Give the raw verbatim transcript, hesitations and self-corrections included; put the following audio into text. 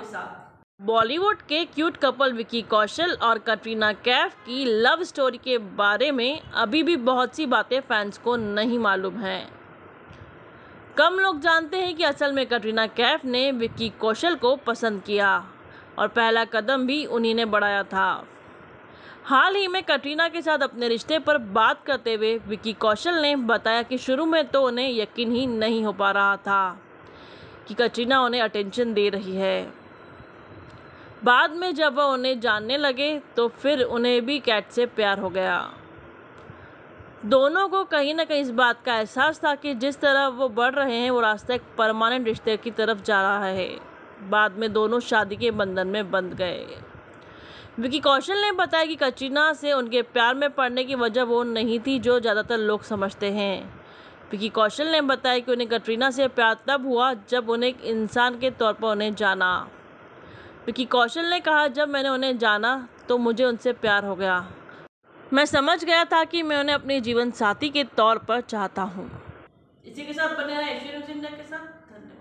साथ। बॉलीवुड के cute couple Vicky Kaushal और कटरीना कैफ की लव स्टोरी के बारे में अभी भी बहुत सी बातें फैंस को नहीं मालूम हैं। कम लोग जानते हैं कि असल में कटरीना कैफ ने विकी कौशल को पसंद किया और पहला कदम भी उन्हीं ने बढ़ाया था। हाल ही में कटरीना के साथ अपने रिश्ते पर बात करते हुए विकी कौशल ने बताया कि शुरू में तो उन्हें यकीन ही नहीं हो पा रहा था कि कटरीना उन्हें अटेंशन दे रही है। बाद में जब वह उन्हें जानने लगे तो फिर उन्हें भी कैट से प्यार हो गया। दोनों को कहीं ना कहीं इस बात का एहसास था कि जिस तरह वो बढ़ रहे हैं वो रास्ता एक परमानेंट रिश्ते की तरफ जा रहा है। बाद में दोनों शादी के बंधन में बंध गए। विकी कौशल ने बताया कि कटरीना से उनके प्यार में पड़ने की वजह वो नहीं थी जो ज़्यादातर लोग समझते हैं। विकी कौशल ने बताया कि उन्हें कटरीना से प्यार तब हुआ जब उन्हें एक इंसान के तौर पर उन्हें जाना। विकी कौशल ने कहा, जब मैंने उन्हें जाना तो मुझे उनसे प्यार हो गया। मैं समझ गया था कि मैं उन्हें अपने जीवन साथी के तौर पर चाहता हूँ। इसी के साथ बने रहे एशियन न्यूज़ इंडिया के साथ। धन्यवाद।